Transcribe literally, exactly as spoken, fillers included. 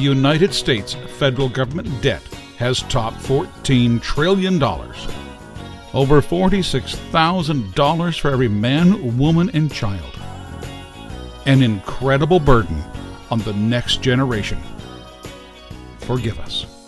United States federal government debt has topped fourteen trillion dollars. Over forty-six thousand dollars for every man, woman, and child. An incredible burden on the next generation. Forgive us.